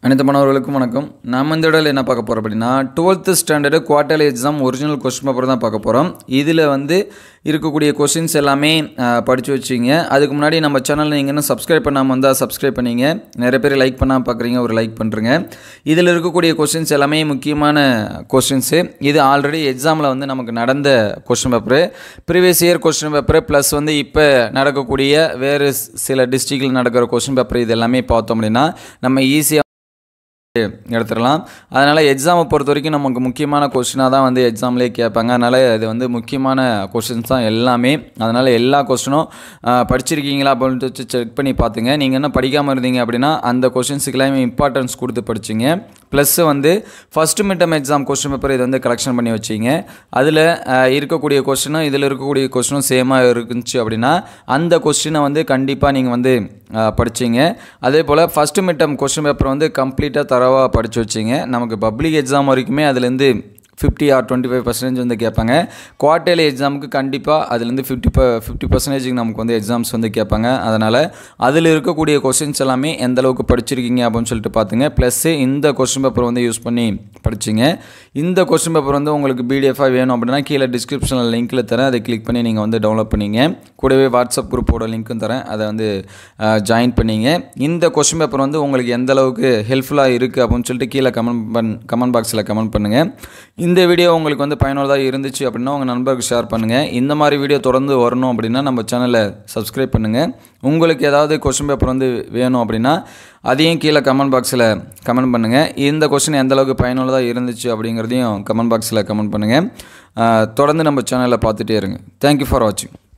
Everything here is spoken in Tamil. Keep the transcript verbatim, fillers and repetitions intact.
அனைத்து மாணவர்களுக்கும் வணக்கம். நம்ம இந்த இடத்துல என்ன பார்க்க போகிறோம் அப்படின்னா twelfth standard quarterly exam original question paper தான் பார்க்க போகிறோம். இதில் வந்து இருக்கக்கூடிய கொஸ்டின்ஸ் எல்லாமே படித்து வச்சிங்க. அதுக்கு முன்னாடி நம்ம சேனலில் நீங்கள் இன்னும் சப்ஸ்கிரைப் பண்ணாமல் வந்தால் சப்ஸ்கிரைப் பண்ணிங்க. நிறைய பேர் லைக் பண்ணாமல் பார்க்குறீங்க, ஒரு லைக் பண்ணுறங்க. இதில் இருக்கக்கூடிய கொஸ்டின்ஸ் எல்லாமே முக்கியமான கொஸ்டின்ஸு. இது ஆல்ரெடி எக்ஸாமில் வந்து நமக்கு நடந்த question paper, previous year question paper plus வந்து இப்போ நடக்கக்கூடிய வேறு சில டிஸ்ட்ரிக்டில் நடக்கிற கொஸ்டின் பேப்பர் இது எல்லாமே பார்த்தோம் அப்படின்னா நம்ம ஈஸியாக எடுத்துடலாம். அதனால் எக்ஸாமை பொறுத்த வரைக்கும் நமக்கு முக்கியமான கொஸ்டினாக தான் வந்து எக்ஸாம்லேயே கேட்பாங்க. அதனால் இது வந்து முக்கியமான கொஸ்டின்ஸ் தான் எல்லாமே. அதனால் எல்லா கொஸ்டினும் படிச்சிருக்கீங்களா அப்படின்ட்டு வச்சு செக் பண்ணி பார்த்துங்க. நீங்கள் என்ன படிக்காமல் இருந்தீங்க அப்படின்னா அந்த கொஸ்டின்ஸுக்கு எல்லாமே இம்பார்ட்டன்ஸ் கொடுத்து படிச்சிங்க. ப்ளஸ் வந்து first mid term exam question paper இதை வந்து கலெக்ஷன் பண்ணி வச்சிங்க. அதில் இருக்கக்கூடிய கொஸ்டினும் இதில் இருக்கக்கூடிய கொஸ்டினும் சேமாக இருந்துச்சு அப்படின்னா அந்த கொஸ்டினை வந்து கண்டிப்பாக நீங்கள் வந்து படிச்சிங்க. அதே போல் first mid term question paper வந்து கம்ப்ளீட்டாக தரவாக படித்து வச்சிங்க. நமக்கு பப்ளிக் எக்ஸாம் வரைக்குமே அதுலேருந்து fifty or twenty five percentage வந்து கேட்பாங்க. குவார்டர்லி எக்ஸாமுக்கு கண்டிப்பாக அதுலேருந்து ஃபிஃப்டி ப ஃபிஃப்டி பர்சன்டேஜுக்கு நமக்கு வந்து எக்ஸாம்ஸ் வந்து கேட்பாங்க. அதனால் அதில் இருக்கக்கூடிய கொஸ்டின்ஸ் எல்லாமே எந்த அளவுக்கு படிச்சிருக்கீங்க அப்படின்னு சொல்லிட்டு பார்த்துங்க. ப்ளஸ்ஸு இந்த கொஸ்டின் பேப்பர் வந்து யூஸ் பண்ணி படிச்சிங்க. இந்த கொஸ்டின் பேப்பர் வந்து உங்களுக்கு பிடிஎஃபாக வேணும் அப்படின்னா கீழே டிஸ்கிரிப்ஷனில் லிங்க்கில் தரேன், அதை கிளிக் பண்ணி நீங்கள் வந்து டவுன்லோட் பண்ணிங்க. கூடவே வாட்ஸ்அப் குரூப்போட லிங்க்கும் தரேன், அதை வந்து ஜாயின் பண்ணிங்க. இந்த கொஸ்டின் பேப்பர் வந்து உங்களுக்கு எந்த அளவுக்கு ஹெல்ப்ஃபுல்லாக இருக்குது அப்படின்னு சொல்லிட்டு கீழே கமெண்ட் பண் கமெண்ட் பாக்ஸில் கமெண்ட் பண்ணுங்கள். இந்த வீடியோ உங்களுக்கு வந்து பயனுள்ளதாக இருந்துச்சு அப்படின்னா உங்கள் நண்பருக்கு ஷேர் பண்ணுங்கள். இந்த மாதிரி வீடியோ தொடர்ந்து வரணும் அப்படின்னா நம்ம சேனலை சப்ஸ்கிரைப் பண்ணுங்கள். உங்களுக்கு ஏதாவது கொஸ்டின் பேப்பர் வந்து வேணும் அப்படின்னா அதையும் கீழே கமெண்ட் பாக்ஸில் கமெண்ட் பண்ணுங்கள். இந்த கொஸ்டின் எந்த அளவுக்கு பயனுள்ளதாக இருந்துச்சு அப்படிங்கிறதையும் கமெண்ட் பாக்ஸில் கமெண்ட் பண்ணுங்கள். தொடர்ந்து நம்ம சேனலை பார்த்துட்டே இருங்க. தேங்க்யூ ஃபார் வாட்சிங்.